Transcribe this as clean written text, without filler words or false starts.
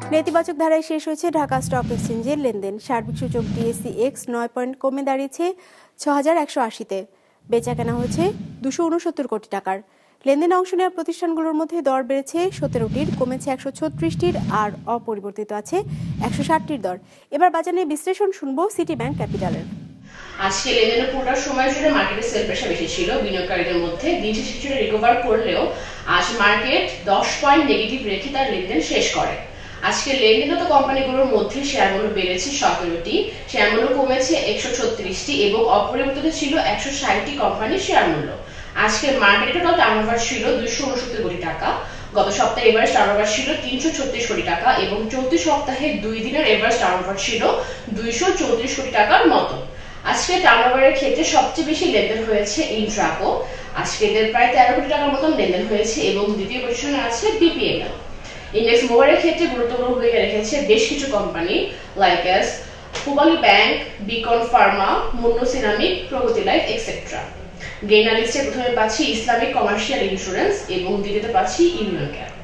নেতিবাচক ধারায় শেষ হয়েছে ঢাকা স্টক এক্সচেঞ্জের লেনদেন। সার্বিক সূচক ডিএসসি এক্স 9 পয়েন্ট কমে দাঁড়িয়েছে 6180-তে। বেচা কেনা হয়েছে 269 কোটি টাকার। লেনদেনে অংশ নেওয়া প্রতিষ্ঠানগুলোর মধ্যে দর বেড়েছে 17টির, কমেছে 136টির, আর অপরিবর্তিত আছে 160টির দর। এবার বাজার নিয়ে বিশ্লেষণ শুনবো সিটি ব্যাংক ক্যাপিটালের। আজকে লেনদেনের পুরো সময় জুড়ে মার্কেটে সেল প্রেশার বেশি ছিল বিনিয়োগকারীদের মধ্যে। দিন শেষে কিছুটা রিকভার করলেও আজ মার্কেট 10 পয়েন্ট নেগেটিভ রেখে তার লেনদেন শেষ করে। আজকে লেনদেনত কোম্পানিগুলোর মধ্যে শেয়ার মূল্য বেড়েছে 17টি, শেয়ার মূল্য কমেছে 136টি এবং অপরিবর্তিত ছিল 160টি কোম্পানির শেয়ার মূল্য। আজকে মার্কেটে টোটাল টার্নওভার ছিল 269 কোটি টাকা। গত সপ্তাহে এভারেজ টার্নওভার ছিল 336 কোটি টাকা এবং চলতি সপ্তাহে 2 দিনের এভারেজ টার্নওভার ছিল 234 কোটি টাকার মতো। আজকে টার্নওভারের ক্ষেত্রে সবচেয়ে বেশি লেনদেন হয়েছে ইন্ট্রাকো। আজকে এদের প্রায় 13 কোটি টাকার মতন লেনদেন হয়েছে এবং দ্বিতীয় পজিশনে আছে বিপিএমএল। ইন্ডেক্স মুভারের ক্ষেত্রে গুরুত্বপূর্ণ ভূমিকা রেখেছে বেশ কিছু company like as Pubali bank, Beacon pharma, Munnu ceramic, Pragati life etcetera. Gainer লিস্টে প্রথমে পাচ্ছি ইসলামিক কমার্শিয়াল ইন্স্যুরেন্স এবং দ্বিতীয়তে পাচ্ছি ইউনিয়ন ক্যাপ।